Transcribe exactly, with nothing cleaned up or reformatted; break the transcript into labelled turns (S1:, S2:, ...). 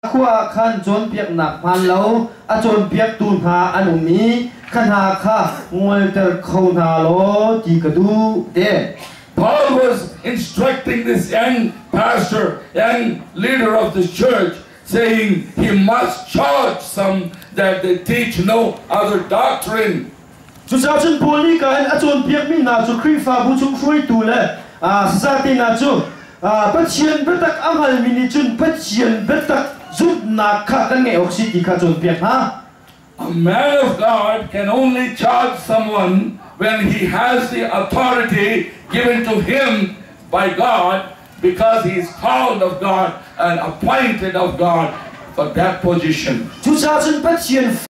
S1: khua khan chon piak nak phan lo a chon piak tun ha anumi khana kha ngol ter khona lo ti kadu de.
S2: Paul was instructing this young pastor, young leader of the church, saying he must charge some that they teach no other doctrine.
S1: Chu sa chun poli ka an achon piak min na chu khri fa bu chung frui tu le a sa ti na chu a pathian betak angal mini chun pathian betak zut na kha kan nge oxi ti kha chon piak ha.
S2: A man of God can only charge someone when he has the authority given to him by God, because he is called of God and appointed of God for that position.